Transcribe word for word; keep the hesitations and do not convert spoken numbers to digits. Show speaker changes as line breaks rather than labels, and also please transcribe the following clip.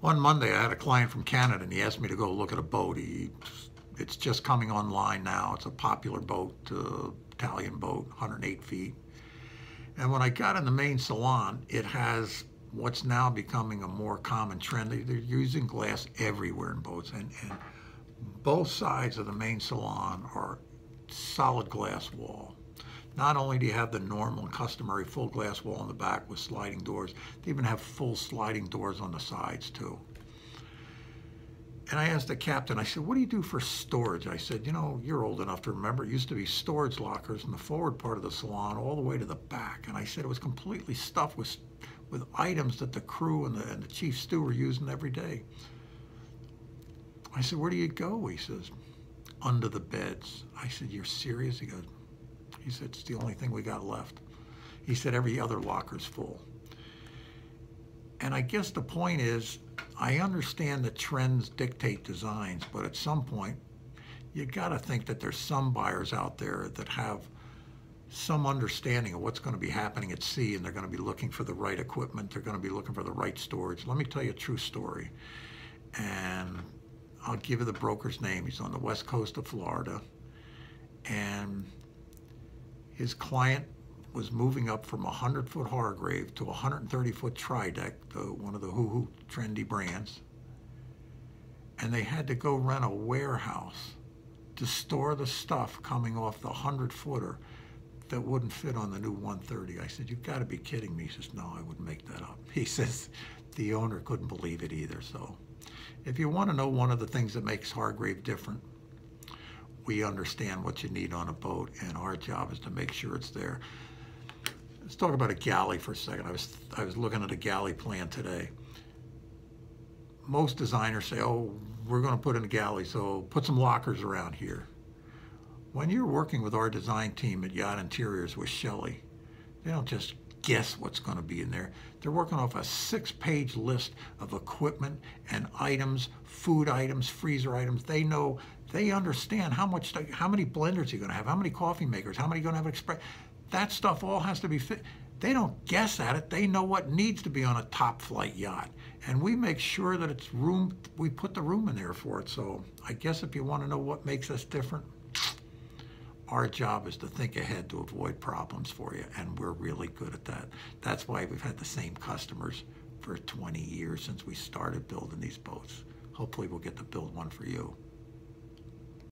One Monday, I had a client from Canada, and he asked me to go look at a boat. He, it's just coming online now. It's a popular boat, uh, Italian boat, one hundred eight feet. And when I got in the main salon, it has what's now becoming a more common trend. They're using glass everywhere in boats, and, and both sides of the main salon are solid glass wall. Not only do you have the normal and customary full glass wall in the back with sliding doors, they even have full sliding doors on the sides too. And I asked the captain, I said, what do you do for storage? I said, you know, you're old enough to remember, it used to be storage lockers in the forward part of the salon all the way to the back. And I said it was completely stuffed with, with items that the crew and the, and the chief stew were using every day. I said, where do you go? He says, under the beds. I said, you're serious? He goes, he said, it's the only thing we got left. He said, every other locker's full. And I guess the point is, I understand that trends dictate designs, but at some point, you gotta think that there's some buyers out there that have some understanding of what's gonna be happening at sea, and they're gonna be looking for the right equipment, they're gonna be looking for the right storage. Let me tell you a true story. And I'll give you the broker's name. He's on the west coast of Florida. And his client was moving up from a hundred foot Hargrave to a one hundred thirty foot Trideck, the, one of the hoo-hoo trendy brands. And they had to go rent a warehouse to store the stuff coming off the hundred footer that wouldn't fit on the new one thirty. I said, you've got to be kidding me. He says, no, I wouldn't make that up. He says, the owner couldn't believe it either. So if you want to know one of the things that makes Hargrave different, we understand what you need on a boat, and our job is to make sure it's there. Let's talk about a galley for a second. I was, I was looking at a galley plan today. Most designers say, oh, we're going to put in a galley, so put some lockers around here. When you're working with our design team at Yacht Interiors with Shelley, they don't just guess what's going to be in there. They're working off a six-page list of equipment and items, food items, freezer items. They know, they understand how much, how many blenders you're going to have, how many coffee makers, how many you're going to have express. That stuff all has to be fit. They don't guess at it. They know what needs to be on a top flight yacht. And we make sure that it's room, we put the room in there for it. So I guess if you want to know what makes us different, our job is to think ahead to avoid problems for you, and we're really good at that. That's why we've had the same customers for twenty years since we started building these boats. Hopefully we'll get to build one for you.